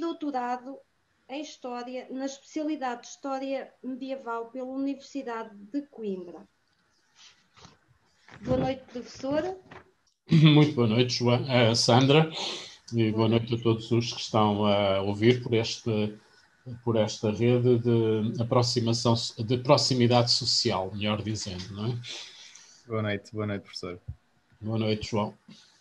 doutorado em História, na especialidade de História Medieval pela Universidade de Coimbra. Boa noite, professora. Muito boa noite, Sandra, e boa noite a todos os que estão a ouvir por esta rede de aproximação, de proximidade social, melhor dizendo, não é? Boa noite, professor. Boa noite, João.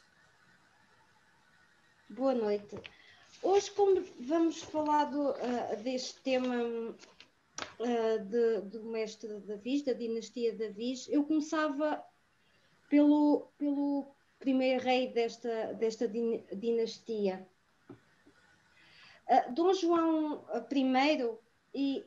Boa noite. Hoje, como vamos falar deste tema do mestre Davis, da dinastia Davis, eu começava pelo primeiro rei desta dinastia. Dom João I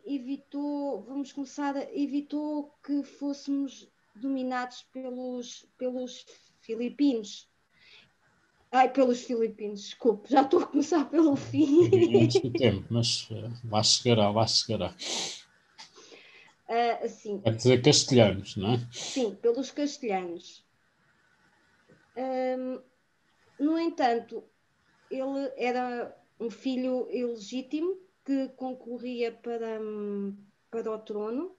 evitou que fôssemos dominados pelos filipinos. Pelos filipinos, desculpe, já estou a começar pelo fim. Antes do tempo, mas lá chegará. Sim. Quer dizer castelhanos, não é? Sim, pelos castelhanos. No entanto, ele era um filho ilegítimo que concorria para o trono.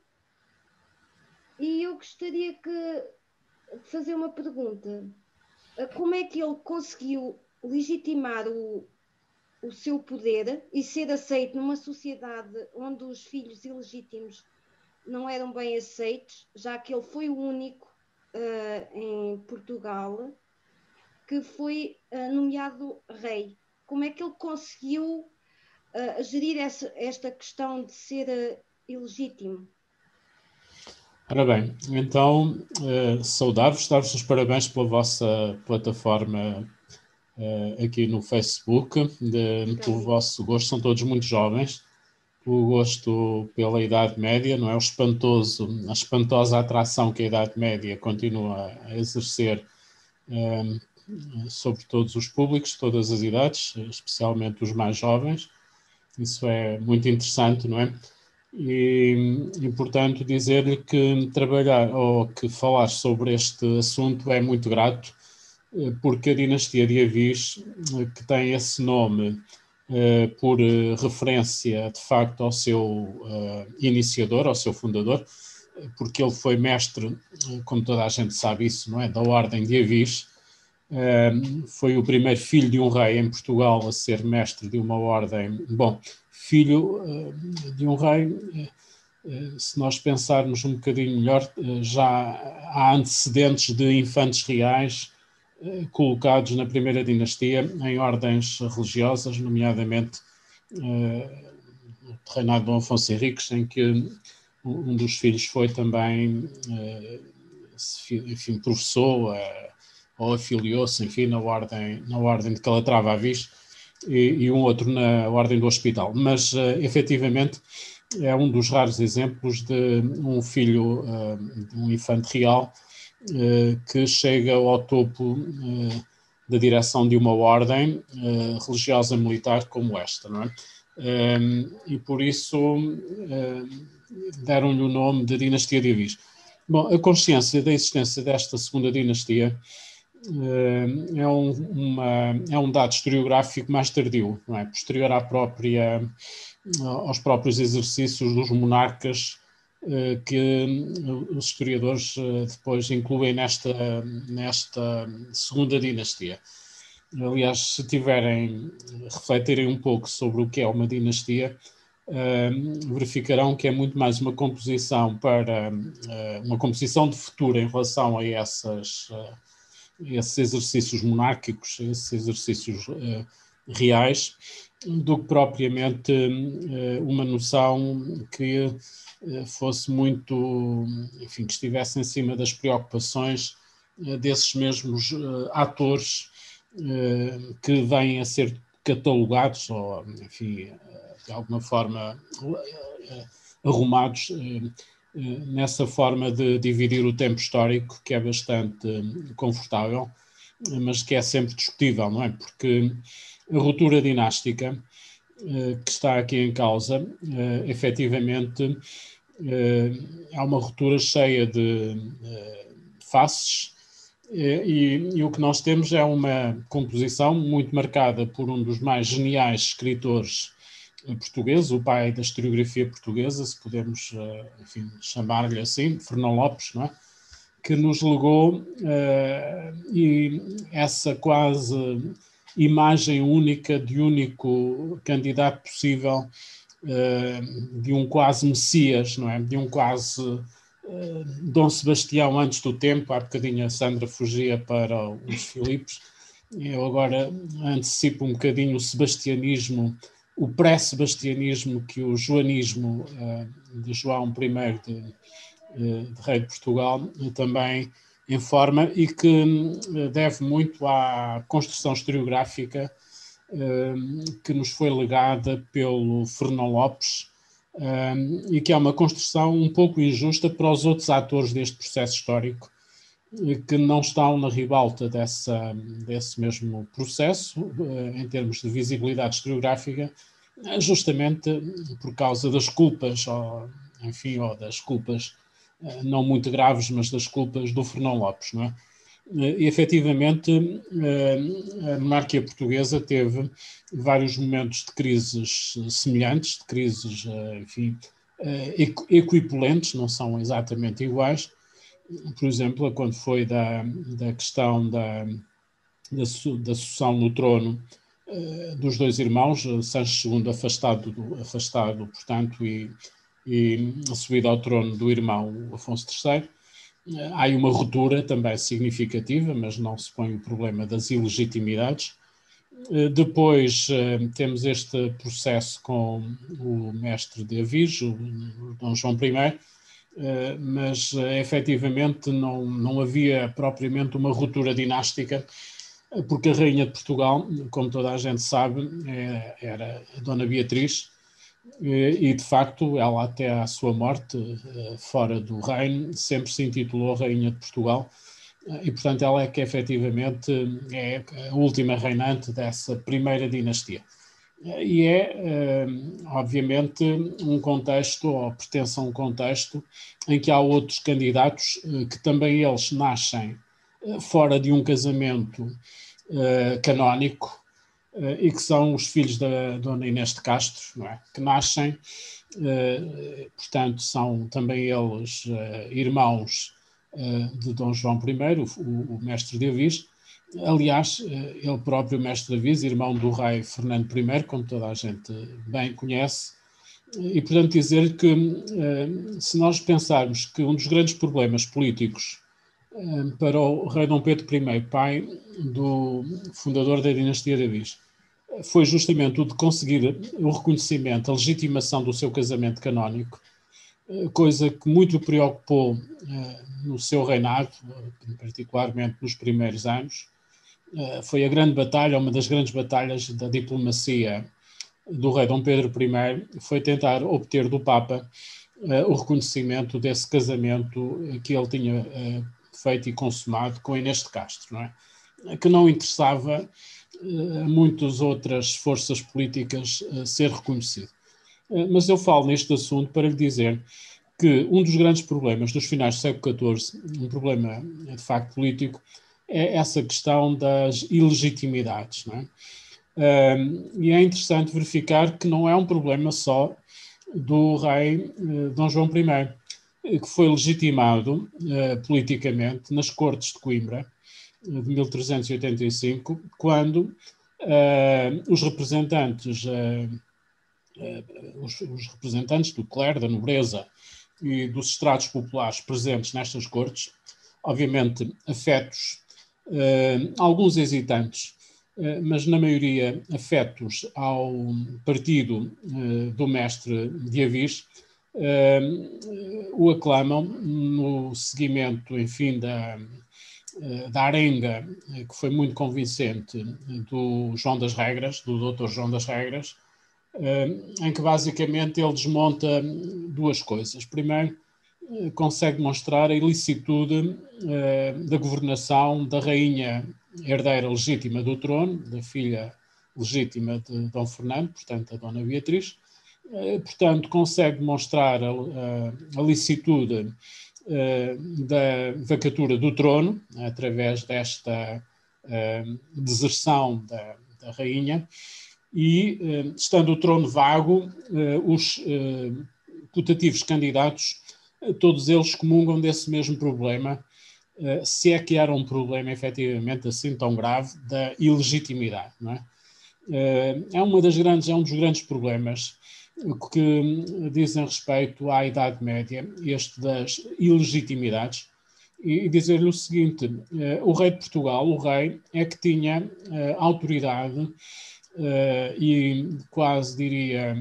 E eu gostaria de fazer uma pergunta. Como é que ele conseguiu legitimar o seu poder e ser aceito numa sociedade onde os filhos ilegítimos não eram bem aceitos, já que ele foi o único em Portugal que foi nomeado rei? Como é que ele conseguiu gerir esta questão de ser ilegítimo? Ora bem, então, saudar-vos, dar-vos os parabéns pela vossa plataforma aqui no Facebook, pelo vosso gosto, são todos muito jovens, o gosto pela Idade Média, não é? A espantosa atração que a Idade Média continua a exercer sobre todos os públicos, todas as idades, especialmente os mais jovens. Isso é muito interessante, não é? E portanto, dizer-lhe que trabalhar ou que falar sobre este assunto é muito grato, porque a dinastia de Avis, que tem esse nome por referência, de facto, ao seu iniciador, ao seu fundador, porque ele foi mestre, como toda a gente sabe isso, não é? Da Ordem de Avis. Foi o primeiro filho de um rei em Portugal a ser mestre de uma ordem. Bom, filho de um rei, se nós pensarmos um bocadinho melhor, já há antecedentes de infantes reais colocados na primeira dinastia em ordens religiosas, nomeadamente no reinado de Dom Afonso Henriques, em que um dos filhos foi também, enfim, professor ou afiliou-se, enfim, na ordem de Calatrava Avis e um outro na ordem do Hospital. Mas, efetivamente, é um dos raros exemplos de um filho de um infante real que chega ao topo da direção de uma ordem religiosa militar como esta, não é? E por isso deram-lhe o nome de Dinastia de Avis. Bom, a consciência da existência desta segunda dinastia é um dado historiográfico mais tardio, não é? Posterior aos próprios exercícios dos monarcas que os historiadores depois incluem nesta segunda dinastia. Aliás, se refletirem um pouco sobre o que é uma dinastia, verificarão que é muito mais uma composição de futuro em relação a esses exercícios monárquicos, esses exercícios reais, do que propriamente uma noção que fosse muito, enfim, que estivesse em cima das preocupações desses mesmos atores que vêm a ser catalogados ou, enfim, de alguma forma arrumados nessa forma de dividir o tempo histórico, que é bastante confortável, mas que é sempre discutível, não é? Porque a ruptura dinástica que está aqui em causa, efetivamente, é uma ruptura cheia de faces E o que nós temos é uma composição muito marcada por um dos mais geniais escritores portugueses, o pai da historiografia portuguesa, se podemos, enfim, chamar-lhe assim, Fernão Lopes, não é? Que nos legou e essa quase imagem única de único candidato possível, de um quase Messias, não é? De um quase Dom Sebastião antes do tempo. Há bocadinho a Sandra fugia para os Filipos. Eu agora antecipo um bocadinho o sebastianismo, o pré-sebastianismo que o joanismo de João I de rei de Portugal também informa, e que deve muito à construção historiográfica que nos foi legada pelo Fernão Lopes, e que é uma construção um pouco injusta para os outros atores deste processo histórico, que não estão na ribalta desse mesmo processo, em termos de visibilidade historiográfica, justamente por causa das culpas, ou das culpas não muito graves, mas das culpas do Fernão Lopes, não é? E, efetivamente, a monarquia portuguesa teve vários momentos de crises semelhantes, de crises, enfim, equipolentes, não são exatamente iguais. Por exemplo, quando foi da questão da sucessão no trono dos dois irmãos, Sancho II afastado, portanto, e a subida ao trono do irmão Afonso III. Há aí uma ruptura também significativa, mas não se põe o problema das ilegitimidades. Depois temos este processo com o mestre de Avis, o Dom João I, mas efetivamente não havia propriamente uma ruptura dinástica, porque a rainha de Portugal, como toda a gente sabe, era a Dona Beatriz, e de facto ela até à sua morte fora do reino sempre se intitulou Rainha de Portugal, e portanto ela é que efetivamente é a última reinante dessa primeira dinastia. E é, obviamente, um contexto, ou pertence a um contexto, em que há outros candidatos que também eles nascem fora de um casamento canónico, e que são os filhos da Dona Inês de Castro, não é? Que nascem, portanto, são também eles irmãos de Dom João I, o mestre de Avis. Aliás, ele próprio, mestre de Avis, irmão do rei Fernando I, como toda a gente bem conhece, e portanto dizer que se nós pensarmos que um dos grandes problemas políticos para o rei Dom Pedro I, pai do fundador da dinastia de Avis, foi justamente o de conseguir o reconhecimento, a legitimação do seu casamento canónico, coisa que muito o preocupou no seu reinado, particularmente nos primeiros anos. Foi a grande batalha, uma das grandes batalhas da diplomacia do rei Dom Pedro I, foi tentar obter do Papa o reconhecimento desse casamento que ele tinha feito e consumado com Inês de Castro, não é? Que não interessava a muitas outras forças políticas ser reconhecido. Mas eu falo neste assunto para lhe dizer que um dos grandes problemas dos finais do século XIV, um problema de facto político, é essa questão das ilegitimidades, não é? E é interessante verificar que não é um problema só do rei Dom João I, que foi legitimado politicamente nas Cortes de Coimbra, de 1385, quando os representantes do clero, da nobreza e dos estratos populares presentes nestas cortes, obviamente afetos, alguns hesitantes, mas na maioria afetos ao partido do mestre de Avis, o aclamam no seguimento, enfim, da arenga, que foi muito convincente, do João das Regras, do Dr. João das Regras, em que basicamente ele desmonta duas coisas. Primeiro, consegue mostrar a ilicitude da governação da rainha herdeira legítima do trono, da filha legítima de Dom Fernando, portanto a Dona Beatriz. Portanto, consegue mostrar a licitude da vacatura do trono, através desta deserção da rainha, e, estando o trono vago, os putativos candidatos, todos eles comungam desse mesmo problema, se é que era um problema efetivamente assim tão grave, da ilegitimidade, não é? É um dos grandes problemas que dizem respeito à Idade Média, este das ilegitimidades, e dizer-lhe o seguinte: o rei de Portugal, o rei, é que tinha autoridade e quase diria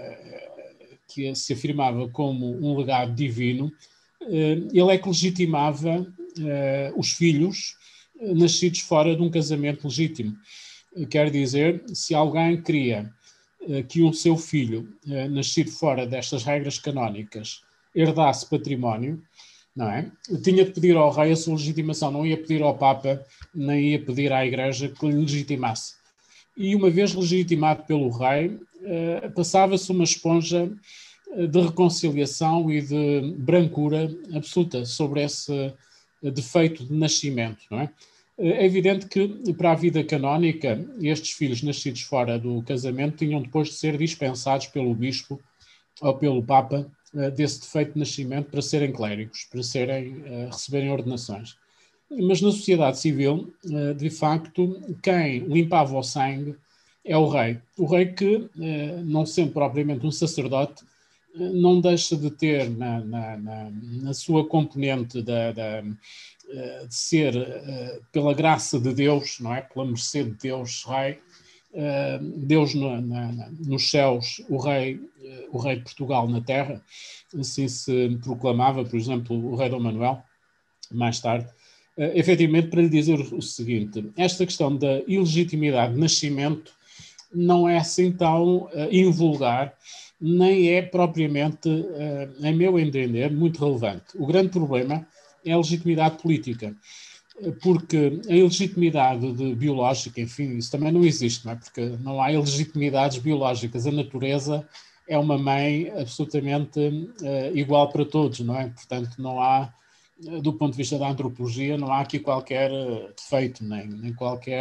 que se afirmava como um legado divino. Ele é que legitimava os filhos nascidos fora de um casamento legítimo. Quer dizer, se alguém queria que o seu filho, nascido fora destas regras canónicas, herdasse património, não é? Tinha de pedir ao rei a sua legitimação, não ia pedir ao Papa, nem ia pedir à Igreja que lhe legitimasse. E uma vez legitimado pelo rei, passava-se uma esponja de reconciliação e de brancura absoluta sobre esse defeito de nascimento, não é? É evidente que, para a vida canónica, estes filhos nascidos fora do casamento tinham depois de ser dispensados pelo bispo ou pelo Papa desse defeito de nascimento para serem clérigos, para receberem ordenações. Mas na sociedade civil, de facto, quem limpava o sangue é o rei. O rei que, não sendo propriamente um sacerdote, não deixa de ter na sua componente de ser, pela graça de Deus, não é? Pela mercê de Deus, rei, Deus nos céus, o rei de Portugal na terra, assim se proclamava, por exemplo, o rei Dom Manuel, mais tarde, efetivamente para lhe dizer o seguinte: esta questão da ilegitimidade de nascimento não é assim tão invulgar, nem é propriamente, em meu entender, muito relevante. O grande problema é a legitimidade política, porque a ilegitimidade biológica, enfim, isso também não existe, não é? Porque não há ilegitimidades biológicas. A natureza é uma mãe absolutamente igual para todos, não é? Portanto, não há, do ponto de vista da antropologia, não há aqui qualquer defeito, nem qualquer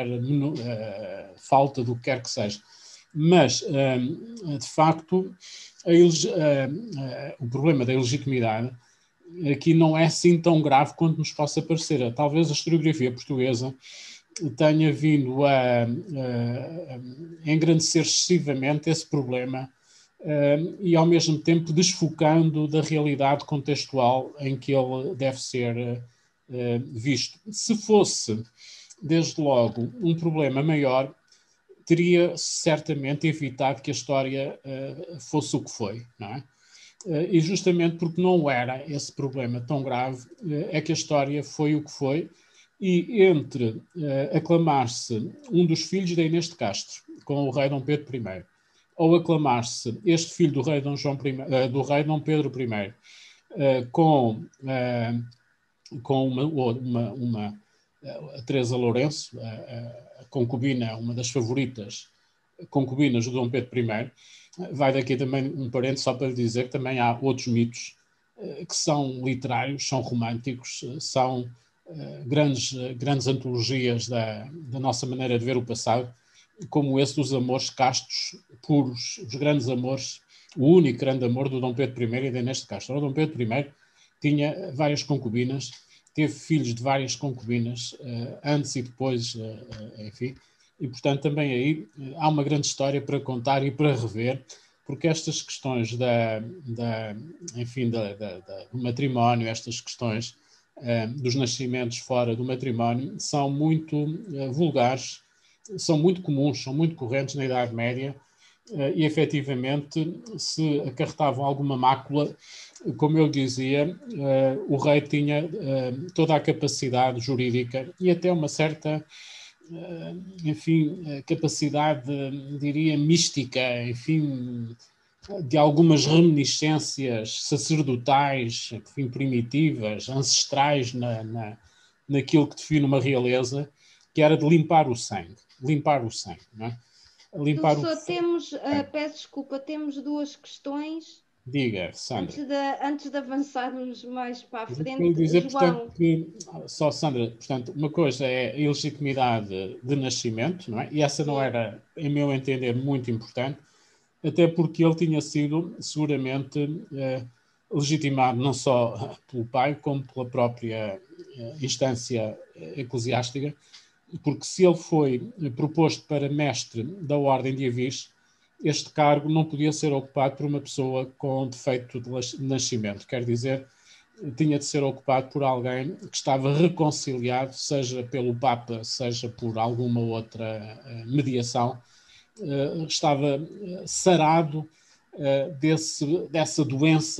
falta do que quer que seja. Mas, de facto, o problema da ilegitimidade aqui não é assim tão grave quanto nos possa parecer. Talvez a historiografia portuguesa tenha vindo a engrandecer excessivamente esse problema e, ao mesmo tempo, desfocando da realidade contextual em que ele deve ser visto. Se fosse, desde logo, um problema maior, teria certamente evitado que a história fosse o que foi, não é? E justamente porque não era esse problema tão grave, é que a história foi o que foi, e entre aclamar-se um dos filhos da Inês de Castro com o rei Dom Pedro I, ou aclamar-se este filho do rei do rei Dom Pedro I com uma a Teresa Lourenço, a concubina, uma das favoritas concubinas do Dom Pedro I, vai daqui também um parente só para lhe dizer que também há outros mitos que são literários, são românticos, são grandes antologias da nossa maneira de ver o passado, como esse dos amores castos, puros, os grandes amores, o único grande amor do Dom Pedro I e da Inês de Castro. O Dom Pedro I tinha várias concubinas, teve filhos de várias concubinas, antes e depois, enfim, e portanto também aí há uma grande história para contar e para rever, porque estas questões do matrimónio, estas questões dos nascimentos fora do matrimónio são muito vulgares, são muito comuns, são muito correntes na Idade Média, e efetivamente se acarretavam alguma mácula, como eu dizia, o rei tinha toda a capacidade jurídica e até uma certa capacidade, diria, mística, enfim, de algumas reminiscências sacerdotais, enfim, primitivas, ancestrais naquilo que define uma realeza, que era de limpar o sangue, não é? Professor, peço desculpa, temos duas questões Diga, Sandra. Antes de avançarmos mais para a Mas eu frente, quero dizer, João. portanto, que, só Sandra, portanto, uma coisa é a ilegitimidade de nascimento, não é? E essa não era, em meu entender, muito importante, até porque ele tinha sido seguramente legitimado não só pelo pai, como pela própria instância eclesiástica, porque se ele foi proposto para mestre da Ordem de Avis, este cargo não podia ser ocupado por uma pessoa com defeito de nascimento, quer dizer, tinha de ser ocupado por alguém que estava reconciliado, seja pelo Papa, seja por alguma outra mediação, estava sarado dessa doença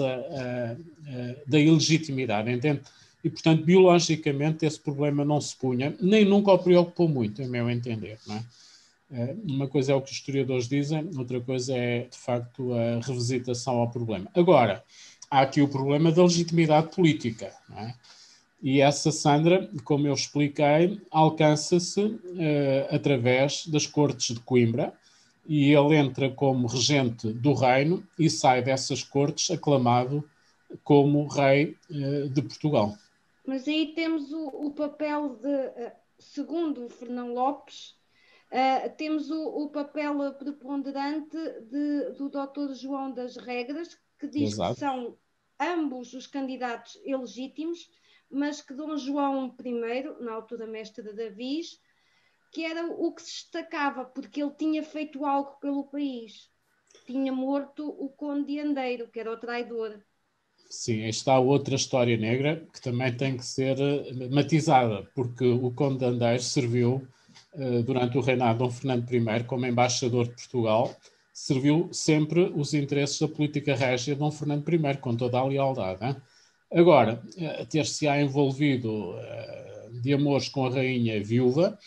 da ilegitimidade, entende? E, portanto, biologicamente esse problema não se punha, nem nunca o preocupou muito, em meu entender, não é? Uma coisa é o que os historiadores dizem, outra coisa é, de facto, a revisitação ao problema. Agora, há aqui o problema da legitimidade política, não é? E essa, Sandra, como eu expliquei, alcança-se através das Cortes de Coimbra, e ele entra como regente do reino e sai dessas cortes aclamado como rei de Portugal. Mas aí temos o papel de, segundo o Fernão Lopes, temos o papel preponderante do Dr. João das Regras, que diz Exato. que são ambos os candidatos ilegítimos, mas que Dom João I, na altura mestre de Avis, que era o que se destacava, porque ele tinha feito algo pelo país. Tinha morto o Conde de Andeiro, que era o traidor. Sim, está outra história negra que também tem que ser matizada, porque o Conde de Andeiro serviu durante o reinado de Dom Fernando I como embaixador de Portugal, serviu sempre os interesses da política régia de Dom Fernando I, com toda a lealdade. Hein? Agora, ter-se-á envolvido de amores com a rainha viúva,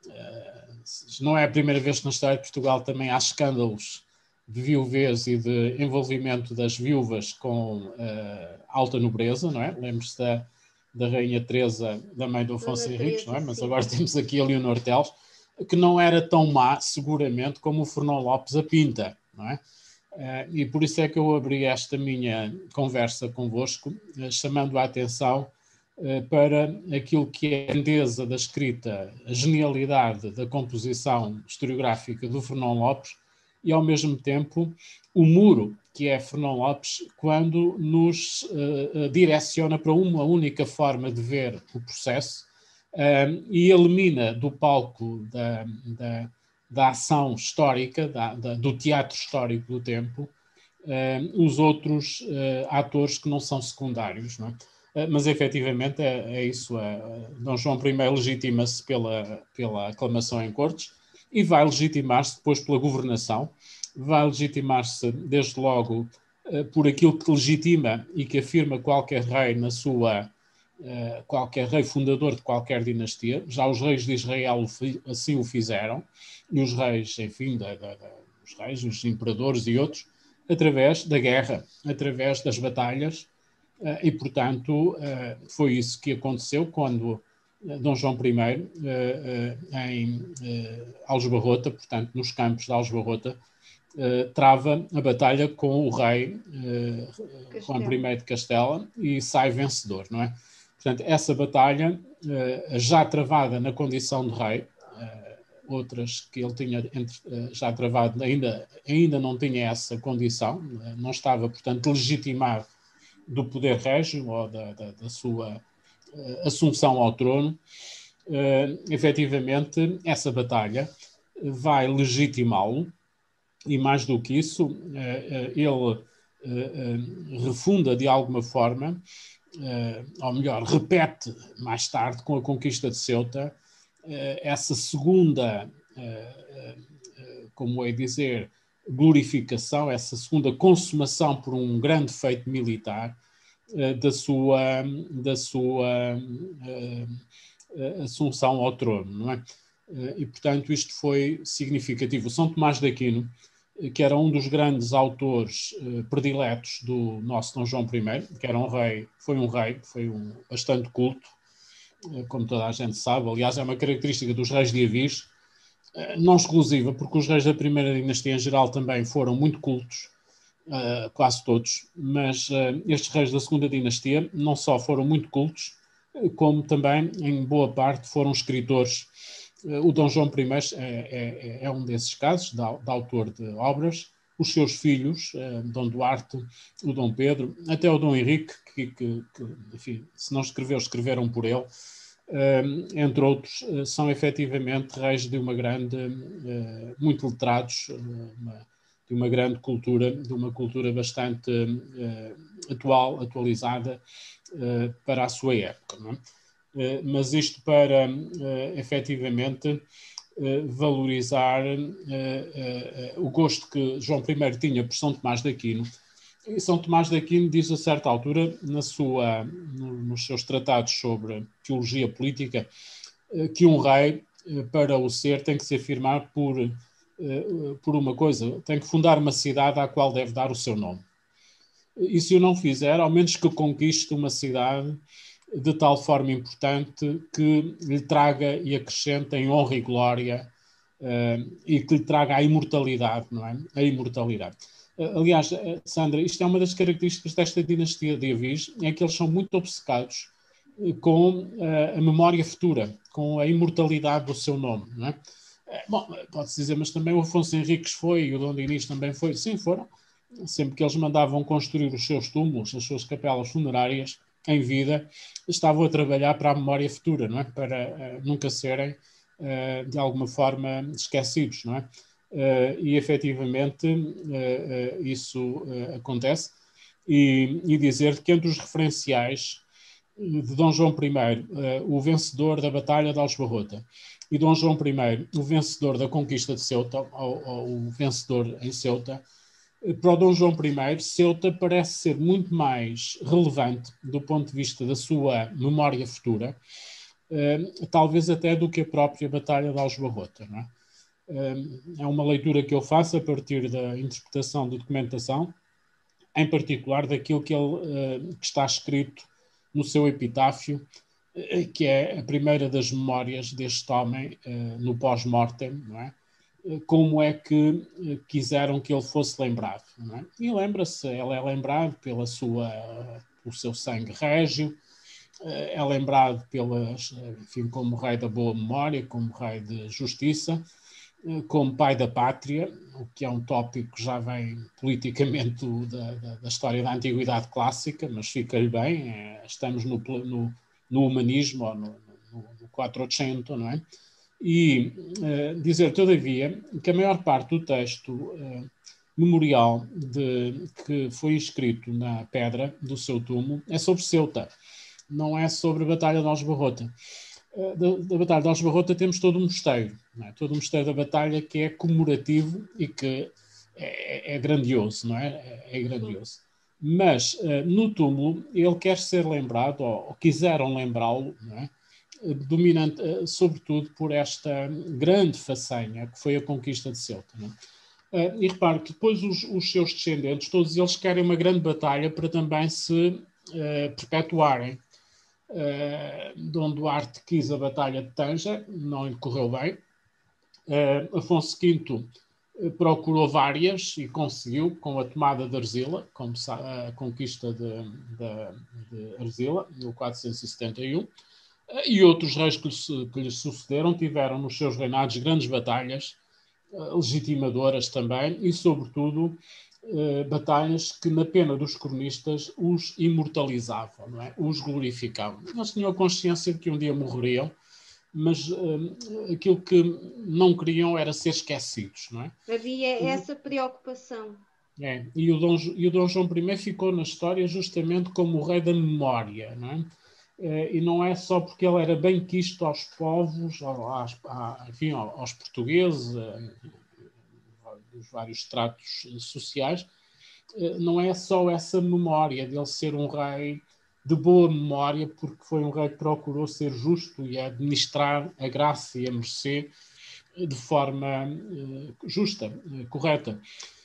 não é a primeira vez que na história de Portugal também há escândalos de viuvez e de envolvimento das viúvas com alta nobreza, não é? Lembre-se da rainha Teresa, da mãe do Afonso Henriques, não é? Mas agora temos aqui a Leonor Teles, que não era tão má, seguramente, como o Fernão Lopes a pinta, não é? E por isso é que eu abri esta minha conversa convosco, chamando a atenção para aquilo que é a grandeza da escrita, a genialidade da composição historiográfica do Fernão Lopes e, ao mesmo tempo, o muro que é Fernão Lopes quando nos direciona para uma única forma de ver o processo e elimina do palco da ação histórica, do teatro histórico do tempo, os outros atores que não são secundários, não é? Mas efetivamente é isso. Dom João I legitima-se pela aclamação em cortes e vai legitimar-se depois pela governação, vai legitimar-se desde logo por aquilo que legitima e que afirma qualquer rei na sua qualquer rei fundador de qualquer dinastia. Já os reis de Israel assim o fizeram, e os reis, enfim, os reis, os imperadores e outros, através da guerra, através das batalhas, e, portanto, foi isso que aconteceu quando Dom João I, em Aljubarrota, portanto, nos campos de Aljubarrota, trava a batalha com o rei Juan I de Castela e sai vencedor, não é? Portanto, essa batalha, já travada na condição de rei, outras que ele tinha já travado ainda não tinha essa condição, não estava, portanto, legitimado do poder régio ou da sua assunção ao trono. Efetivamente, essa batalha vai legitimá-lo e, mais do que isso, ele refunda de alguma forma, ou melhor, repete mais tarde com a conquista de Ceuta, essa segunda, como é dizer, glorificação, essa segunda consumação por um grande feito militar da sua assunção ao trono, não é? E, portanto, isto foi significativo. São Tomás de Aquino, que era um dos grandes autores prediletos do nosso Dom João I, que era foi bastante culto, como toda a gente sabe. Aliás, é uma característica dos reis de Avis, não exclusiva, porque os reis da primeira dinastia em geral também foram muito cultos, quase todos, mas estes reis da segunda dinastia não só foram muito cultos, como também, em boa parte, foram escritores. O Dom João I é um desses casos, de autor de obras. Os seus filhos, Dom Duarte, o Dom Pedro, até o Dom Henrique, que enfim, se não escreveu, escreveram por ele, entre outros, são efetivamente reis de uma grande, muito letrados, de uma grande cultura, de uma cultura bastante atualizada para a sua época, não é? Mas isto para efetivamente valorizar o gosto que João I tinha por São Tomás de Aquino. E São Tomás de Aquino diz a certa altura, nos seus tratados sobre teologia política, que um rei, para o ser, tem que se afirmar por uma coisa, tem que fundar uma cidade à qual deve dar o seu nome. E se o não fizer, ao menos que conquiste uma cidade de tal forma importante que lhe traga e acrescente em honra e glória e que lhe traga a imortalidade, não é? A imortalidade. Aliás, Sandra, isto é uma das características desta dinastia de Avis, é que eles são muito obcecados com a memória futura, com a imortalidade do seu nome, não é? Bom, pode-se dizer, mas também o Afonso Henriques foi e o Dom Dinis também foi. Sim, foram. Sempre que eles mandavam construir os seus túmulos, as suas capelas funerárias, em vida, estavam a trabalhar para a memória futura, não é? Para nunca serem, de alguma forma, esquecidos, não é? E, efetivamente, isso acontece. E dizer que entre os referenciais de Dom João I, o vencedor da Batalha de Aljubarrota, e Dom João I, o vencedor da conquista de Ceuta, ou o vencedor em Ceuta, para o Dom João I, Ceuta parece ser muito mais relevante do ponto de vista da sua memória futura, talvez até do que a própria Batalha de Aljubarrota, não é? É uma leitura que eu faço a partir da interpretação da documentação, em particular daquilo que está escrito no seu epitáfio, que é a primeira das memórias deste homem no pós-mortem, não é? Como é que quiseram que ele fosse lembrado, não é? E lembra-se, ele é lembrado pelo seu sangue régio, é lembrado enfim, como rei da boa memória, como rei de justiça, como pai da pátria, o que é um tópico que já vem politicamente da história da Antiguidade Clássica, mas fica-lhe bem, estamos no humanismo, ou no 400, não é? E dizer, todavia, que a maior parte do texto memorial que foi escrito na pedra do seu túmulo é sobre Ceuta, não é sobre a Batalha de Aljubarrota. Da Batalha de Aljubarrota temos todo um mosteiro, não é? Todo um mosteiro da batalha que é comemorativo e que é grandioso, não é? É grandioso. Mas no túmulo ele quer ser lembrado, ou quiseram lembrá-lo, não é? Dominante, sobretudo por esta grande façanha que foi a conquista de Ceuta, não é? E repare que depois os seus descendentes, todos eles querem uma grande batalha para também se perpetuarem. Dom Duarte quis a Batalha de Tânger, não lhe correu bem. Afonso V procurou várias e conseguiu, com a tomada de Arzila, a conquista de Arzila, em 1471. E outros reis que lhes sucederam tiveram nos seus reinados grandes batalhas, legitimadoras também, e sobretudo batalhas que na pena dos cronistas os imortalizavam, não é? Os glorificavam. Eles tinham a consciência de que um dia morreriam, mas aquilo que não queriam era ser esquecidos, não é? Havia essa preocupação. E o Dom João I ficou na história justamente como o rei da memória, não é? E não é só porque ele era bem quisto aos povos, enfim, aos portugueses, dos vários tratos sociais, não é só essa memória de ele ser um rei de boa memória, porque foi um rei que procurou ser justo e administrar a graça e a mercê de forma justa, correta.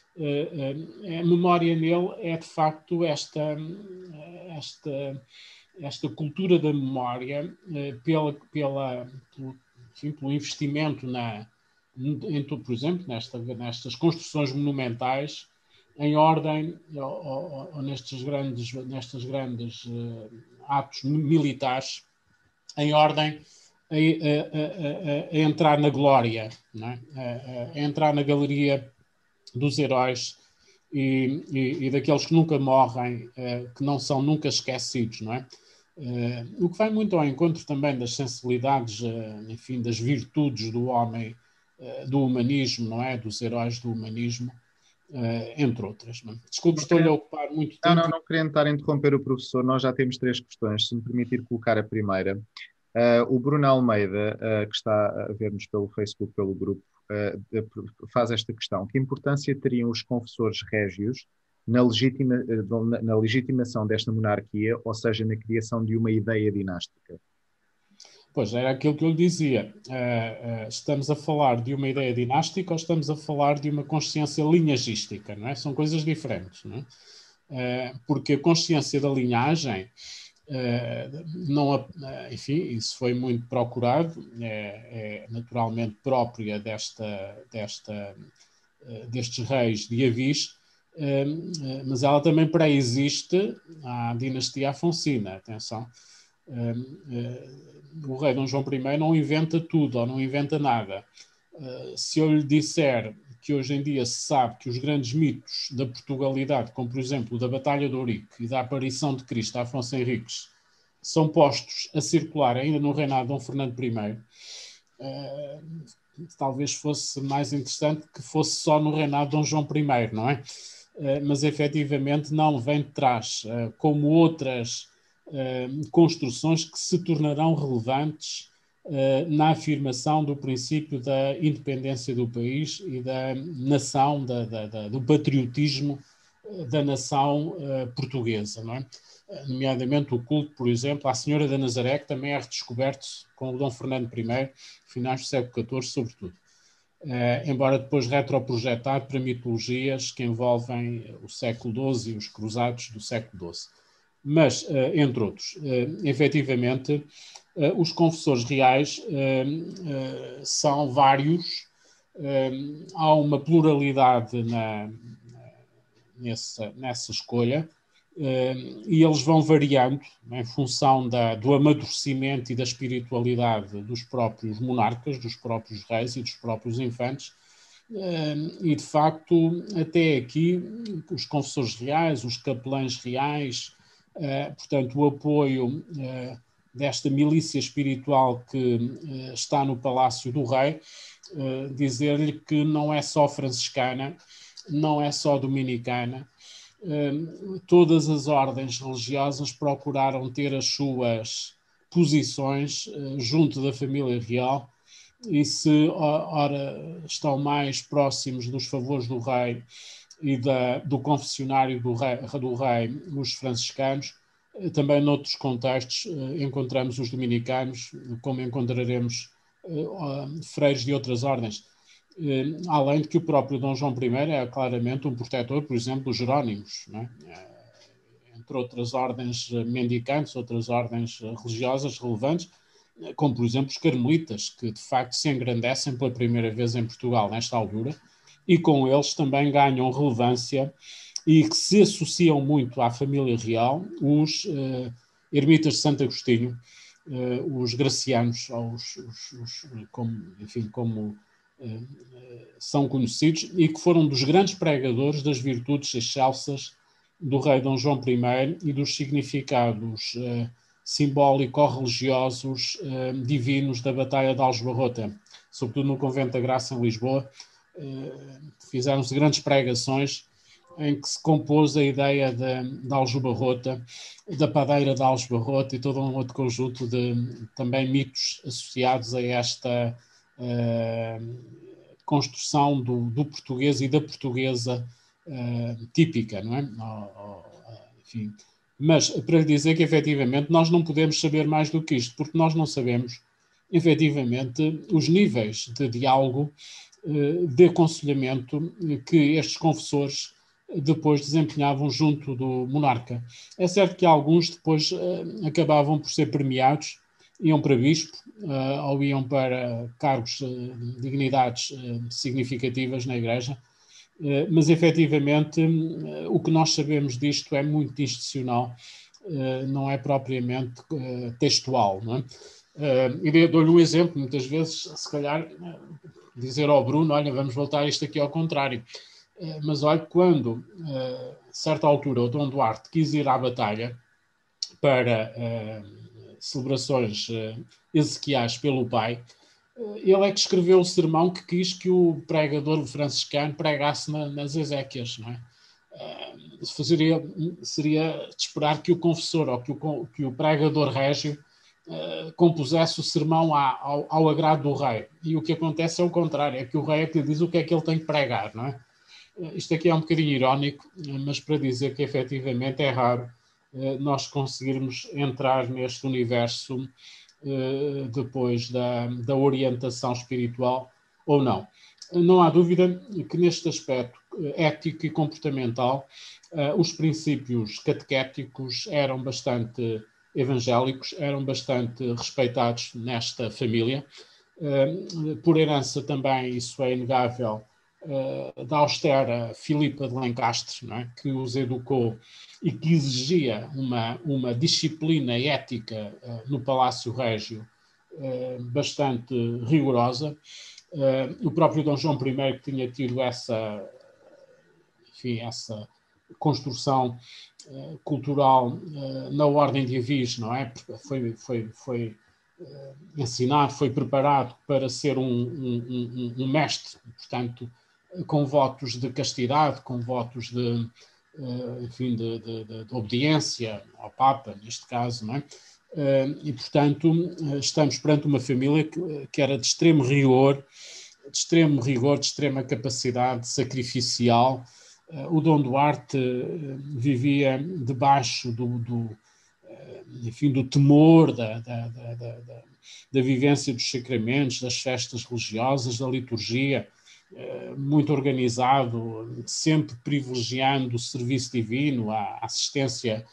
A memória nele é, de facto, esta cultura da memória pelo investimento por exemplo, nestas construções monumentais em ordem, ou nestes grandes atos militares, em ordem a entrar na glória, não é? A entrar na galeria dos heróis e daqueles que nunca morrem, que não são nunca esquecidos, não é? O que vai muito ao encontro também das sensibilidades, enfim, das virtudes do homem, do humanismo, não é? Dos heróis do humanismo, entre outras. Não é? Desculpe, estou-lhe a ocupar muito tempo. Não querendo estar a interromper o professor, nós já temos 3 questões, se me permitir colocar a primeira. O Bruno Almeida, que está a ver-nos pelo Facebook, pelo grupo, faz esta questão. Que importância teriam os confessores régios na legitimação desta monarquia, ou seja, na criação de uma ideia dinástica? Pois, era aquilo que eu lhe dizia. Estamos a falar de uma ideia dinástica ou estamos a falar de uma consciência linhagística, não é? São coisas diferentes, não é? Porque a consciência da linhagem, enfim, isso foi muito procurado, é naturalmente própria destes reis de Avis, mas ela também pré-existe à dinastia Afonsina, atenção. O rei Dom João I não inventa tudo ou não inventa nada. Se eu lhe disser que hoje em dia se sabe que os grandes mitos da Portugalidade, como por exemplo da Batalha de Ourique e da aparição de Cristo a Afonso Henriques, são postos a circular ainda no reinado de Dom Fernando I, talvez fosse mais interessante que fosse só no reinado de Dom João I, não é? Mas efetivamente não vem de trás, como outras construções que se tornarão relevantes na afirmação do princípio da independência do país e da nação, do patriotismo da nação portuguesa, não é? Nomeadamente o culto, por exemplo, à Senhora da Nazaré, que também é redescoberto com o Dom Fernando I, finais do século XIV, sobretudo. Embora depois retroprojetado para mitologias que envolvem o século XII e os cruzados do século XII. Mas, entre outros, efetivamente, os confessores reais são vários, há uma pluralidade nessa escolha, e eles vão variando em função do amadurecimento e da espiritualidade dos próprios monarcas, dos próprios reis e dos próprios infantes. E de facto, até aqui, os confessores reais, os capelães reais, portanto, o apoio desta milícia espiritual que está no Palácio do Rei, dizer-lhe que não é só franciscana, não é só dominicana, todas as ordens religiosas procuraram ter as suas posições junto da família real, e se ora estão mais próximos dos favores do rei e do confessionário do rei, os franciscanos, também noutros contextos encontramos os dominicanos, como encontraremos freiros de outras ordens. Além de que o próprio Dom João I é claramente um protetor, por exemplo, dos Jerónimos, não é? Entre outras ordens mendicantes, outras ordens religiosas relevantes, como por exemplo os carmelitas, que de facto se engrandecem pela primeira vez em Portugal nesta altura, e com eles também ganham relevância e que se associam muito à família real, os ermitas de Santo Agostinho, os gracianos, como são conhecidos, e que foram dos grandes pregadores das virtudes excelsas do rei Dom João I e dos significados simbólico-religiosos divinos da Batalha de Aljubarrota, sobretudo no Convento da Graça em Lisboa. Fizeram-se grandes pregações em que se compôs a ideia de Aljubarrota, da padeira de Aljubarrota e todo um outro conjunto de também mitos associados a esta construção do português e da portuguesa típica, não é? Enfim. Mas para lhe dizer que efetivamente nós não podemos saber mais do que isto, porque nós não sabemos efetivamente os níveis de diálogo, de aconselhamento que estes confessores depois desempenhavam junto do monarca. É certo que alguns depois acabavam por ser premiados, iam para bispo ou iam para cargos, dignidades significativas na Igreja, mas efetivamente o que nós sabemos disto é muito institucional, não é propriamente textual, não é? E dou-lhe um exemplo, muitas vezes, se calhar, dizer ao Bruno, olha, vamos voltar isto aqui ao contrário. Mas olha, quando, a certa altura, o Dom Duarte quis ir à batalha para celebrações ezequiais pelo pai, ele é que escreveu o sermão que quis que o pregador franciscano pregasse nas Ezequias, não é? Seria de esperar que o confessor ou que o pregador régio compusesse o sermão ao agrado do rei. E o que acontece é o contrário, é que o rei é que lhe diz o que é que ele tem que pregar, não é? Isto aqui é um bocadinho irónico, mas para dizer que efetivamente é raro nós conseguirmos entrar neste universo depois da orientação espiritual ou não. Não há dúvida que neste aspecto ético e comportamental os princípios catequéticos eram bastante evangélicos, eram bastante respeitados nesta família. Por herança também, isso é inegável, da austera Filipa de Lencastre, não é? Que os educou e que exigia uma disciplina ética no Palácio Régio bastante rigorosa. O próprio Dom João I que tinha tido essa construção cultural na Ordem de Avis, não é? Foi ensinado, foi preparado para ser um mestre, portanto, com votos de castidade, com votos de obediência ao Papa, neste caso, não é? E, portanto, estamos perante uma família que era de extremo rigor, de extrema capacidade sacrificial. O Dom Duarte vivia debaixo do temor da vivência dos sacramentos, das festas religiosas, da liturgia, muito organizado, sempre privilegiando o serviço divino, a assistência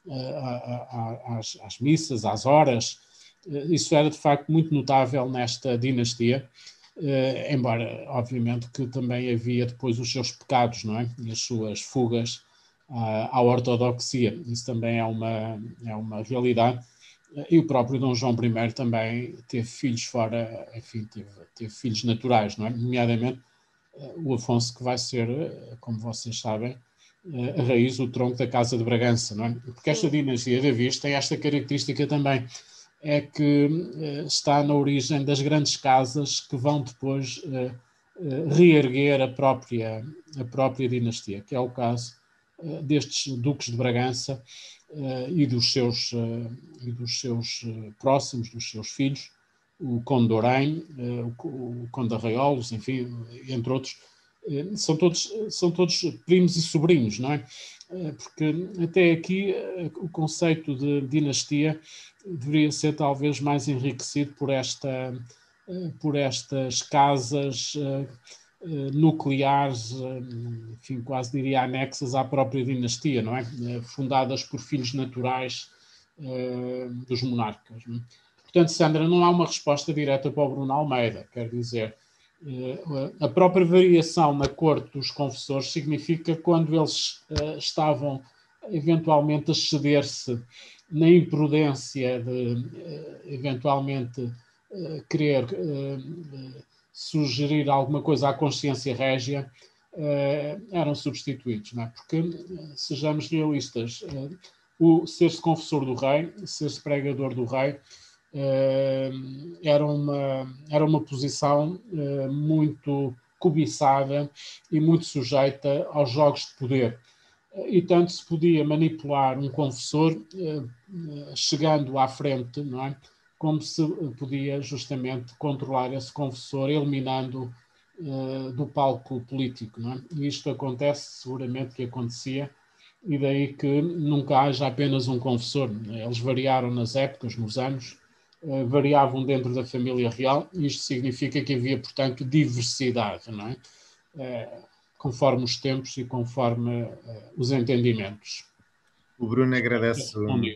às missas, às horas. Isso era, de facto, muito notável nesta dinastia, embora, obviamente, que também havia depois os seus pecados, não é? E as suas fugas à ortodoxia. Isso também é uma realidade. E o próprio Dom João I também teve filhos fora, enfim, teve filhos naturais, não é? Nomeadamente o Afonso, que vai ser, como vocês sabem, a raiz, o tronco da Casa de Bragança, não é? Porque esta dinastia de Avis tem esta característica também, é que está na origem das grandes casas que vão depois reerguer a própria dinastia, que é o caso destes duques de Bragança e dos seus próximos, dos seus filhos, o Conde de Orém, o Conde de Arraiolos, enfim, entre outros. São todos primos e sobrinhos, não é? Porque até aqui o conceito de dinastia deveria ser talvez mais enriquecido por estas casas nucleares, enfim, quase diria anexas à própria dinastia, não é? Fundadas por filhos naturais dos monarcas. Não é? Portanto, Sandra, não há uma resposta direta para o Bruno Almeida, quer dizer, a própria variação na corte dos confessores significa que quando eles estavam eventualmente a exceder-se na imprudência de eventualmente querer sugerir alguma coisa à consciência régia, eram substituídos, não é? Porque, sejamos realistas, o ser-se confessor do rei, ser-se pregador do rei, era uma posição muito cobiçada e muito sujeita aos jogos de poder. E tanto se podia manipular um confessor chegando à frente, não é? Como se podia justamente controlar esse confessor, eliminando do palco político, não é? E isto acontece, seguramente que acontecia, e daí que nunca haja apenas um confessor. Eles variaram nas épocas, nos anos, variavam dentro da família real, e isto significa que havia, portanto, diversidade, não é? Conforme os tempos e conforme os entendimentos. O Bruno agradece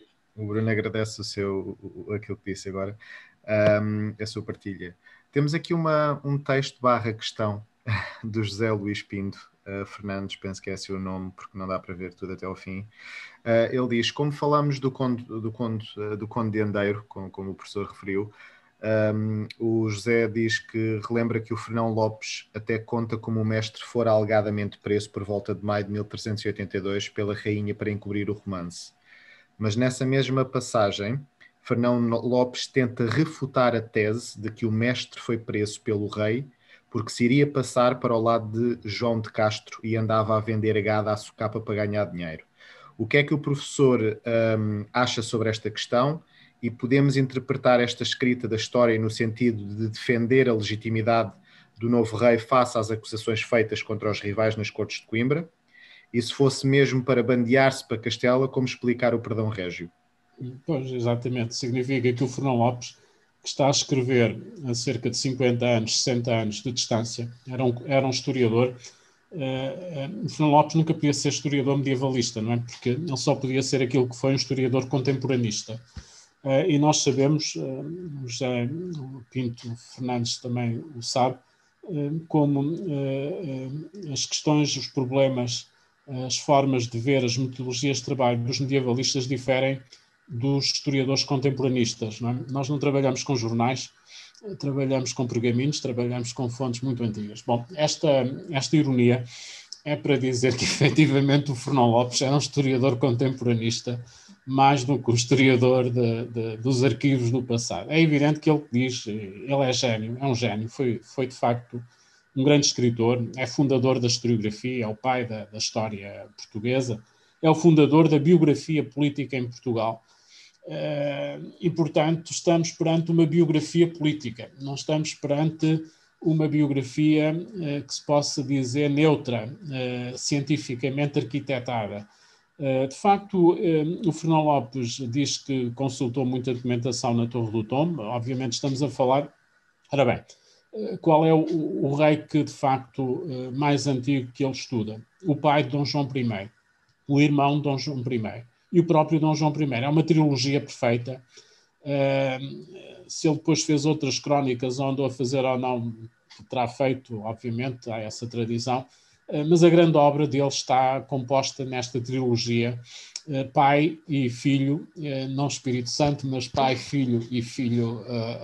aquilo que disse agora, a sua partilha. Temos aqui um texto / questão do José Luís Pinto, Fernandes, penso que é esse o nome, porque não dá para ver tudo até ao fim. Ele diz, como falámos do Conde de Andeiro, como o professor referiu, o José diz que relembra que o Fernão Lopes até conta como o mestre fora alegadamente preso por volta de maio de 1382 pela rainha para encobrir o romance. Mas nessa mesma passagem, Fernão Lopes tenta refutar a tese de que o mestre foi preso pelo rei porque se iria passar para o lado de João de Castro e andava a vender gado à socapa para ganhar dinheiro. O que é que o professor acha sobre esta questão? E podemos interpretar esta escrita da história no sentido de defender a legitimidade do novo rei face às acusações feitas contra os rivais nas Cortes de Coimbra? E se fosse mesmo para bandear-se para Castela, como explicar o perdão régio? Pois, exatamente. Significa que o Fernão Lopes, que está a escrever a cerca de 50 anos, 60 anos de distância, era um historiador. O Fernão Lopes nunca podia ser historiador medievalista, não é? Porque ele só podia ser aquilo que foi um historiador contemporanista. E nós sabemos, o José Pinto Fernandes também o sabe, como as questões, os problemas, as formas de ver, as metodologias de trabalho dos medievalistas diferem dos historiadores contemporanistas. Não é? Nós não trabalhamos com jornais, trabalhamos com pergaminhos, trabalhamos com fontes muito antigas. Bom, esta ironia é para dizer que efetivamente o Fernão Lopes era um historiador contemporanista mais do que um historiador dos arquivos do passado. É evidente que ele diz, ele é gênio, é um gênio, foi de facto um grande escritor, é fundador da historiografia, é o pai da história portuguesa, é o fundador da biografia política em Portugal. E, portanto, estamos perante uma biografia política, não estamos perante uma biografia que se possa dizer neutra, cientificamente arquitetada. De facto, o Fernão Lopes diz que consultou muita documentação na Torre do Tombo. Obviamente estamos a falar... Ora bem, qual é o rei que, de facto, mais antigo que ele estuda? O pai de Dom João I, o irmão de Dom João I e o próprio Dom João I. É uma trilogia perfeita. Se ele depois fez outras crónicas, ou andou a fazer ou não, terá feito, obviamente, há essa tradição, mas a grande obra dele está composta nesta trilogia, pai e filho, não Espírito Santo, mas pai, filho e filho,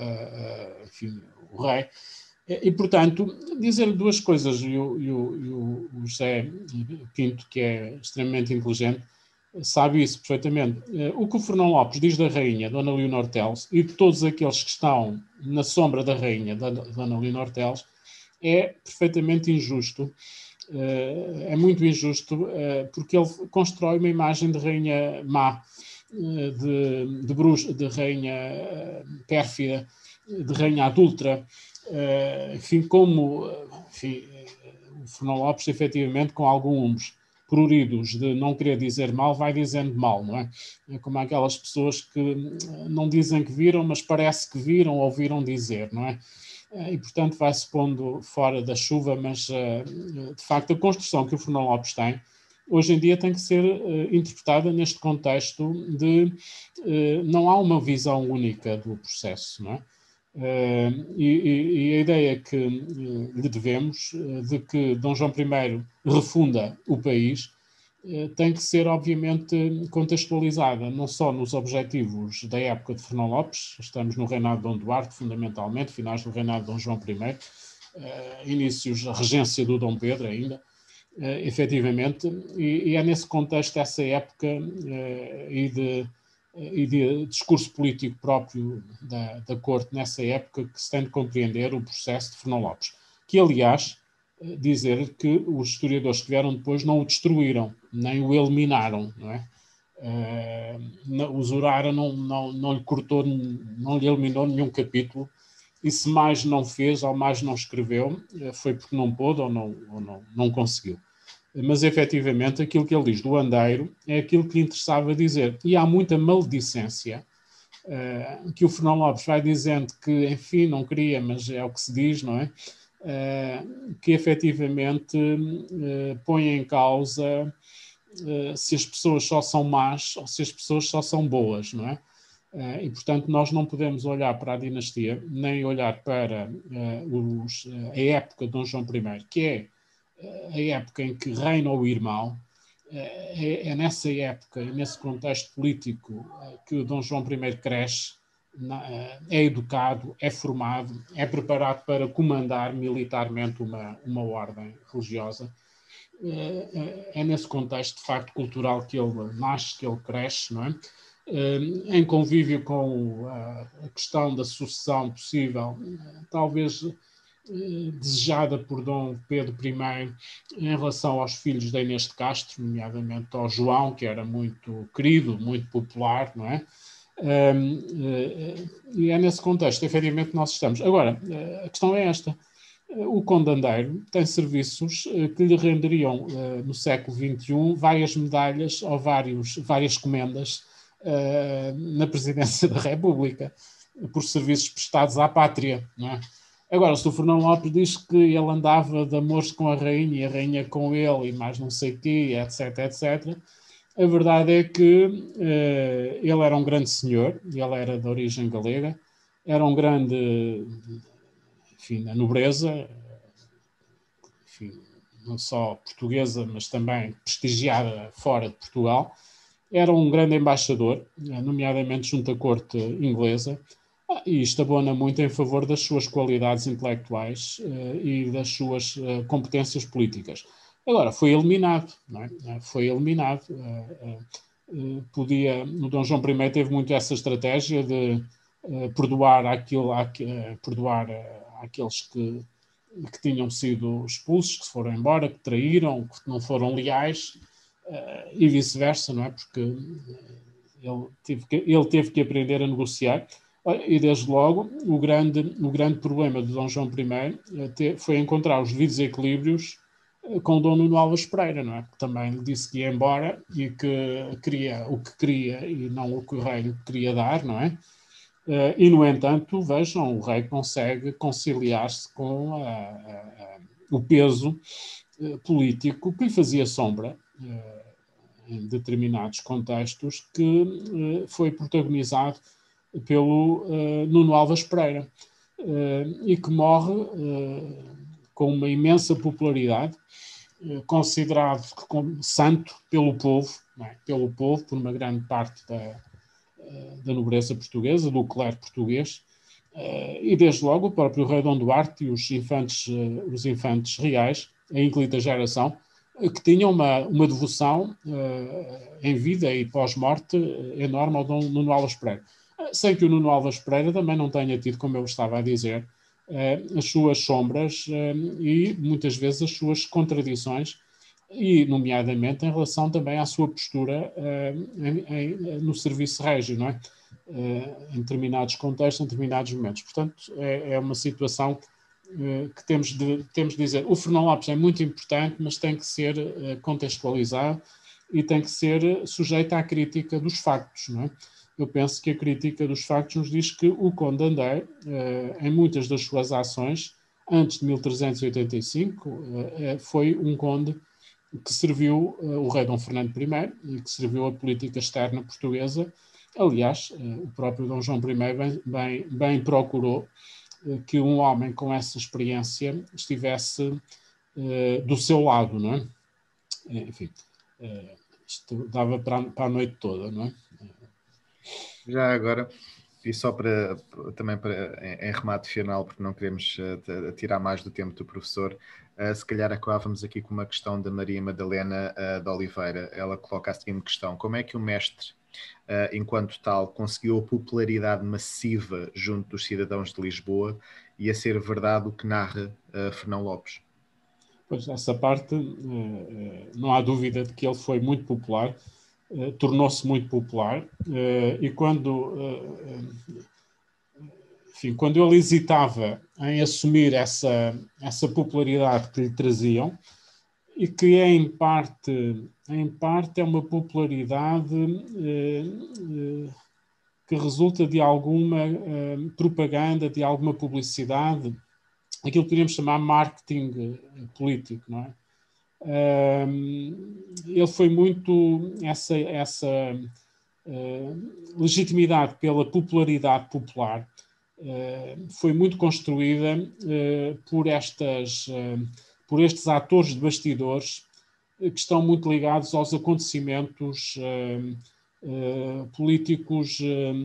o rei. E, portanto, dizer duas coisas, e o José Pinto, que é extremamente inteligente, sabe isso perfeitamente. O que o Fernão Lopes diz da rainha, Dona Leonor Teles, e de todos aqueles que estão na sombra da rainha, Dona Leonor Teles, é perfeitamente injusto. É muito injusto, porque ele constrói uma imagem de rainha má, de bruxa, de rainha pérfida, de rainha adúltera. Enfim, como o Fernão Lopes, efetivamente, com alguns pruridos de não querer dizer mal, vai dizendo mal, não é? É como aquelas pessoas que não dizem que viram, mas parece que viram ou ouviram dizer, não é? E, portanto, vai-se pondo fora da chuva, mas, de facto, a construção que o Fernão Lopes tem, hoje em dia tem que ser interpretada neste contexto de não há uma visão única do processo, não é? E a ideia que lhe devemos de que Dom João I refunda o país tem que ser, obviamente, contextualizada, não só nos objetivos da época de Fernão Lopes, estamos no reinado de Dom Duarte, fundamentalmente, finais do reinado de Dom João I, inícios da regência do Dom Pedro ainda, efetivamente, e é nesse contexto, essa época e de discurso político próprio da corte nessa época que se tem de compreender o processo de Fernão Lopes, que, aliás, dizer que os historiadores que vieram depois não o destruíram, nem o eliminaram, não é? O Zurara não lhe cortou, não lhe eliminou nenhum capítulo, e se mais não fez ou mais não escreveu, foi porque não pôde ou não conseguiu. Mas, efetivamente, aquilo que ele diz do Andeiro é aquilo que lhe interessava dizer. E há muita maledicência que o Fernão Lopes vai dizendo que, enfim, não queria, mas é o que se diz, não é? Que, efetivamente, põe em causa se as pessoas só são más ou se as pessoas só são boas, não é? E, portanto, nós não podemos olhar para a dinastia, nem olhar para a época de Dom João I, que é a época em que reina o irmão, é nessa época, nesse contexto político, que o Dom João I cresce, é educado, é formado, é preparado para comandar militarmente uma ordem religiosa. É nesse contexto, de facto, cultural que ele nasce, que ele cresce, não é? Em convívio com a questão da sucessão possível, talvez desejada por Dom Pedro I em relação aos filhos da Inês de Castro, nomeadamente ao João, que era muito querido, muito popular, não é? E é nesse contexto, efetivamente, nós estamos. Agora, a questão é esta. O Conde Andeiro tem serviços que lhe renderiam, no século XXI, várias medalhas ou várias comendas na Presidência da República, por serviços prestados à pátria, não é? Agora, o Sr. Fernão Lopes diz que ele andava de amores com a rainha e a rainha com ele, e mais não sei o quê, etc, etc. A verdade é que ele era um grande senhor, ele era de origem galega, era um grande, enfim, na nobreza, enfim, não só portuguesa, mas também prestigiada fora de Portugal. Era um grande embaixador, nomeadamente junto à corte inglesa, e isto abona muito em favor das suas qualidades intelectuais e das suas competências políticas. Agora, foi eliminado, não é? Foi eliminado. O Dom João I teve muito essa estratégia de perdoar aqueles que tinham sido expulsos, que foram embora, que traíram, que não foram leais, e vice-versa, não é? Porque ele teve que aprender a negociar. E, desde logo, o grande problema de Dom João I foi encontrar os devidos equilíbrios com Dom Nuno Alves Pereira, não é? Que também lhe disse que ia embora e que queria o que queria e não o que o rei queria dar, não é? E, no entanto, vejam, o rei consegue conciliar-se com o peso político que lhe fazia sombra em determinados contextos, que foi protagonizado pelo Nuno Alves Pereira, e que morre com uma imensa popularidade, considerado como santo pelo povo, não é? Pelo povo, por uma grande parte da nobreza portuguesa, do clero português, e desde logo o próprio rei Dom Duarte e os infantes reais, a ínclita geração, que tinham uma devoção em vida e pós-morte enorme ao Dom Nuno Alves Pereira. Sem que o Nuno Alves Pereira também não tenha tido, como eu estava a dizer, as suas sombras e muitas vezes as suas contradições, e nomeadamente em relação também à sua postura no serviço régio, não é? Em determinados contextos, em determinados momentos. Portanto, é uma situação que temos de dizer. O Fernão Lopes é muito importante, mas tem que ser contextualizado e tem que ser sujeito à crítica dos factos, não é? Eu penso que a crítica dos factos nos diz que o Conde Andeiro, em muitas das suas ações, antes de 1385, foi um conde que serviu o rei Dom Fernando I e que serviu a política externa portuguesa. Aliás, o próprio Dom João I bem procurou que um homem com essa experiência estivesse do seu lado, não é? Enfim, isto dava para a noite toda, não é? Já agora, e só também em remate final, porque não queremos tirar mais do tempo do professor, se calhar acabávamos aqui com uma questão da Maria Madalena de Oliveira. Ela coloca a seguinte questão: como é que o mestre, enquanto tal, conseguiu a popularidade massiva junto dos cidadãos de Lisboa, e a ser verdade o que narra Fernão Lopes? Pois, essa parte, não há dúvida de que ele foi muito popular, tornou-se muito popular, e quando ele hesitava em assumir essa popularidade que lhe traziam, e que em parte é uma popularidade que resulta de alguma propaganda, de alguma publicidade, aquilo que poderíamos chamar marketing político, não é? Ele foi muito essa legitimidade pela popularidade popular, foi muito construída por por estes atores de bastidores que estão muito ligados aos acontecimentos políticos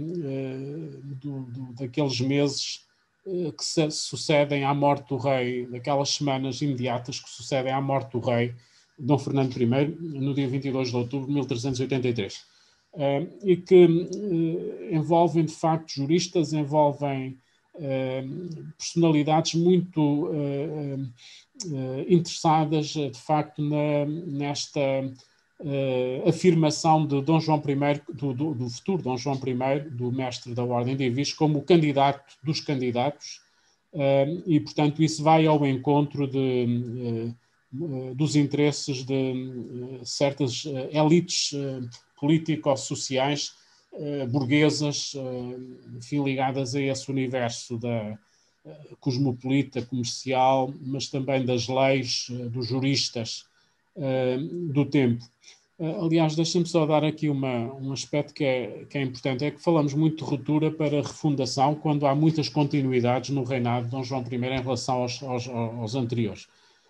daqueles meses que sucedem à morte do rei, daquelas semanas imediatas que sucedem à morte do rei Dom Fernando I, no dia 22 de outubro de 1383. E que envolvem, de facto, juristas, envolvem personalidades muito interessadas, de facto, nesta afirmação de Dom João I, do futuro Dom João I, do mestre da Ordem de Invis, como o candidato dos candidatos, e, portanto, isso vai ao encontro dos interesses de certas elites político-sociais burguesas, enfim, ligadas a esse universo da cosmopolita, comercial, mas também das leis, dos juristas do tempo. Aliás, deixem-me só dar aqui um aspecto que é importante, é que falamos muito de ruptura para refundação quando há muitas continuidades no reinado de Dom João I em relação aos anteriores.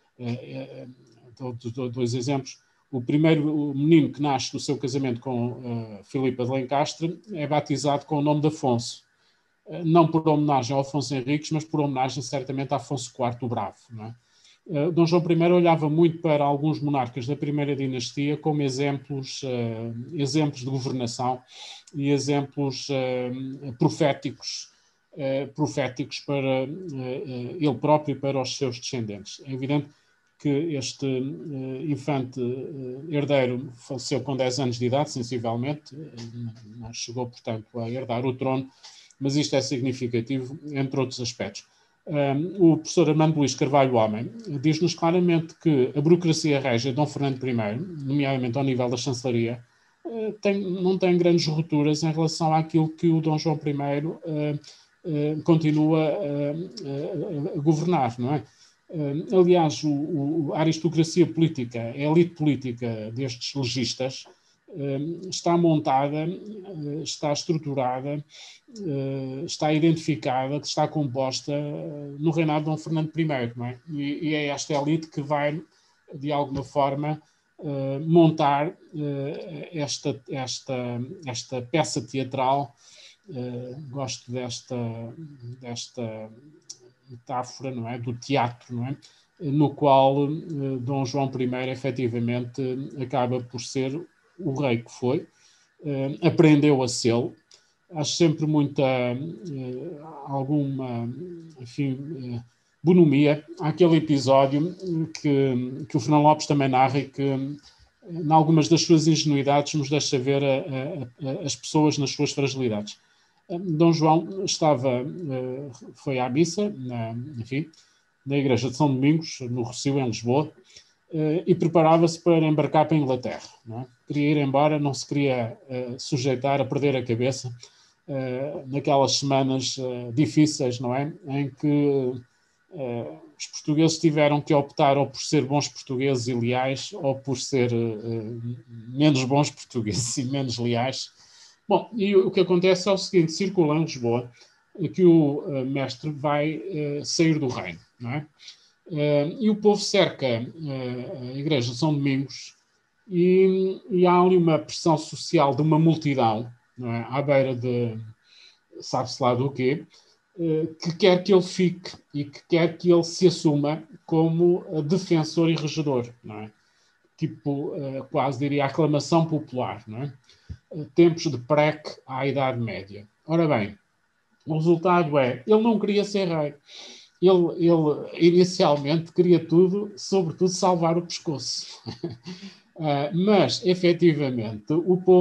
Dou dois exemplos. O primeiro menino que nasce do seu casamento com Filipa de Lencastre é batizado com o nome de Afonso. Não por homenagem ao Afonso Henriques, mas por homenagem certamente a Afonso IV o Bravo. Não é? Dom João I olhava muito para alguns monarcas da primeira dinastia como exemplos de governação e exemplos proféticos para ele próprio e para os seus descendentes. É evidente que este infante herdeiro faleceu com 10 anos de idade, sensivelmente, não chegou, portanto, a herdar o trono, mas isto é significativo, entre outros aspectos. O professor Armando Luís Carvalho Homem diz-nos claramente que a burocracia régia de Dom Fernando I, nomeadamente ao nível da chancelaria, não tem grandes rupturas em relação àquilo que o Dom João I continua a governar, não é? Aliás, a aristocracia política, a elite política destes legistas está montada, está estruturada, está identificada, está composta no reinado de Dom Fernando I, não é? E é esta elite que vai, de alguma forma, montar esta peça teatral. Gosto desta metáfora, não é? Do teatro, não é? No qual Dom João I efetivamente acaba por ser o rei que foi, aprendeu a sê-lo. Acho sempre alguma, enfim, bonomia. Há aquele episódio que o Fernão Lopes também narra e que, em algumas das suas ingenuidades, nos deixa ver as pessoas nas suas fragilidades. Dom João foi à missa, na igreja de São Domingos, no Rossio, em Lisboa, e preparava-se para embarcar para a Inglaterra. Não é? Queria ir embora, não se queria sujeitar a perder a cabeça naquelas semanas difíceis, não é? Em que os portugueses tiveram que optar ou por ser bons portugueses e leais ou por ser menos bons portugueses e menos leais. Bom, e o que acontece é o seguinte: circula em Lisboa que o mestre vai sair do reino, não é? E o povo cerca a igreja de São Domingos e há ali uma pressão social de uma multidão, não é? À beira de sabe-se lá do quê, que quer que ele fique e que quer que ele se assuma como defensor e regedor, não é? Tipo, quase diria aclamação popular, não é? Tempos de PREC à Idade Média. Ora bem, o resultado é, ele não queria ser rei. Ele inicialmente queria tudo, sobretudo salvar o pescoço. Mas, efetivamente,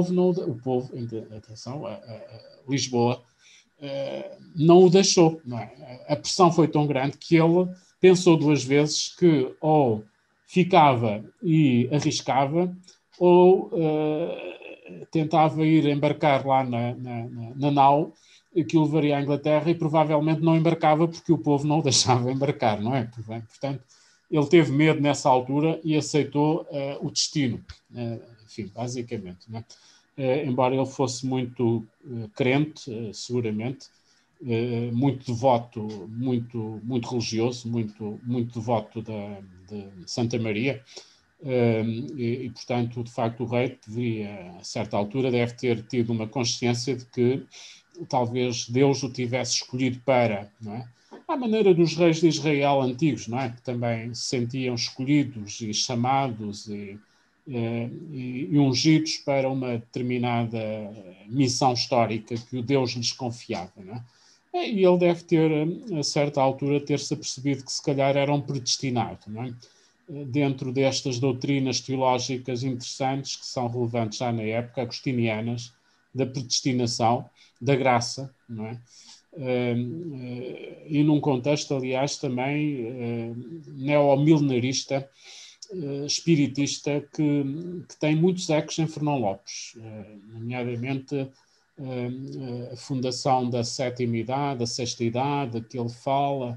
atenção, Lisboa, não o deixou. Não é? A pressão foi tão grande que ele pensou duas vezes que ou ficava e arriscava, ou tentava ir embarcar lá na nau que o levaria à Inglaterra e provavelmente não embarcava porque o povo não o deixava embarcar, não é? Portanto, ele teve medo nessa altura e aceitou o destino, enfim, basicamente, não é? Embora ele fosse muito crente, seguramente, muito devoto, muito religioso, muito devoto de Santa Maria. Portanto, de facto, o rei deveria, a certa altura, deve ter tido uma consciência de que talvez Deus o tivesse escolhido para, não é? À maneira dos reis de Israel antigos, não é? Que também se sentiam escolhidos e chamados e ungidos para uma determinada missão histórica que o Deus lhes confiava, não é? E ele deve ter, a certa altura, ter-se apercebido que se calhar era um predestinado, não é? Dentro destas doutrinas teológicas interessantes que são relevantes já na época, agostinianas, da predestinação, da graça, não é? E num contexto, aliás, também neomilenarista, espiritista, que tem muitos ecos em Fernão Lopes, nomeadamente a fundação da sétima idade, da sexta idade, que ele fala,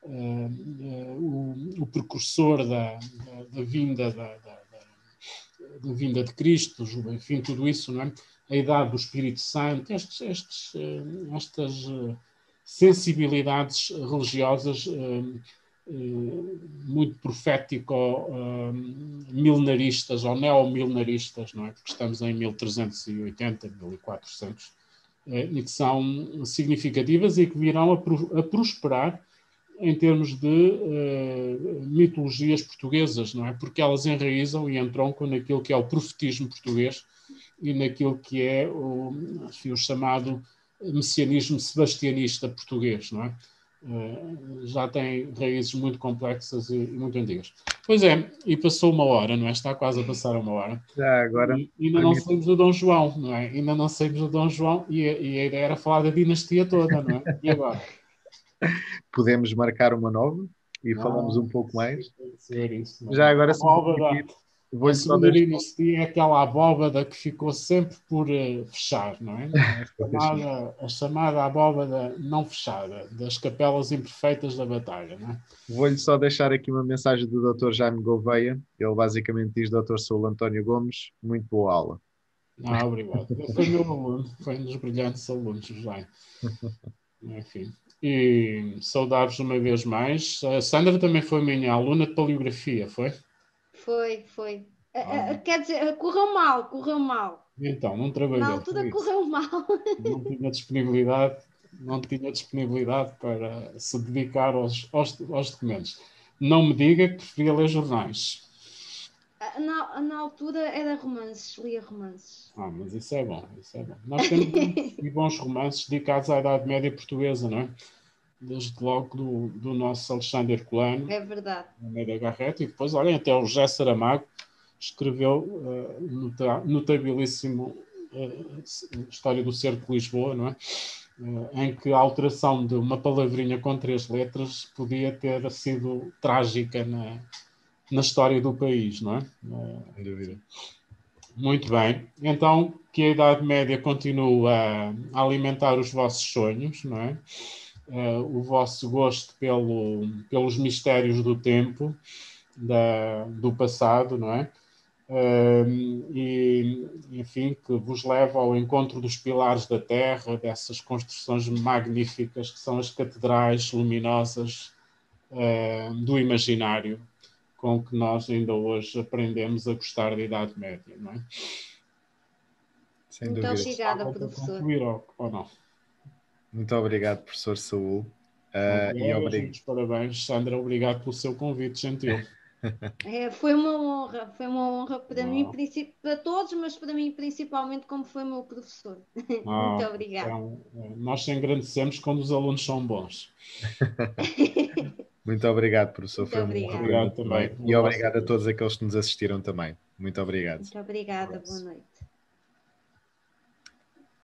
o precursor da vinda da vinda de Cristo, enfim, tudo isso, não é? A idade do Espírito Santo, estas sensibilidades religiosas muito profético-milenaristas ou neomilenaristas, não é? Porque estamos em 1380, 1400, e que são significativas e que virão a prosperar em termos de mitologias portuguesas, não é? Porque elas enraizam e entroncam naquilo que é o profetismo português e naquilo que é o chamado messianismo sebastianista português, não é? Já tem raízes muito complexas e muito antigas. Pois é, e passou uma hora, não é? Está quase a passar uma hora. Já agora. E ainda não saímos do Dom João, não é? Ainda não saímos do Dom João e a ideia era falar da dinastia toda, não é? E agora? Podemos marcar uma nova e falamos um pouco mais. Isso, já agora, se me permitir, a segunda dinastia é aquela abóbada que ficou sempre por fechar, não é? A chamada abóbada não fechada, das capelas imperfeitas da batalha, não é? Vou-lhe só deixar aqui uma mensagem do Dr. Jaime Gouveia. Ele basicamente diz: Dr. Saúl António Gomes, muito boa aula. Obrigado. Foi meu aluno, foi um dos brilhantes alunos, Jaime. Enfim. E saudar-vos uma vez mais. A Sandra também foi minha aluna de paleografia, foi? Foi. Quer dizer, correu mal. Então, não trabalhou. Na altura correu mal. Não tinha disponibilidade para se dedicar aos documentos. Não me diga que preferia ler jornais. Na altura era romances, lia romances. Mas isso é bom. Nós temos bons romances dedicados à Idade Média portuguesa, não é? Desde logo do nosso Alexandre Herculano. É verdade. Almeida Garrett, e depois, olhem, até o José Saramago escreveu notabilíssimo História do Cerco de Lisboa, não é? Em que a alteração de uma palavrinha com 3 letras podia ter sido trágica na história do país, não é? Sem dúvida. Muito bem. Então, que a Idade Média continue a alimentar os vossos sonhos, não é? O vosso gosto pelos mistérios do tempo, do passado, não é? E, enfim, que vos leva ao encontro dos pilares da terra, dessas construções magníficas que são as catedrais luminosas do imaginário, com que nós ainda hoje aprendemos a gostar da Idade Média, não é? Sem Muito dúvida. obrigada, professor. Ou não? Muito obrigado, professor Saúl. Muitos parabéns, Sandra. Obrigado pelo seu convite, gentil. Foi uma honra para mim, para todos, mas para mim principalmente, como foi meu professor. Muito obrigada. Então, nós engrandecemos quando os alunos são bons. Muito obrigado, professor. Muito foi obrigado também. E obrigado a todos aqueles que nos assistiram também. Muito obrigado. Muito obrigada. Boa noite.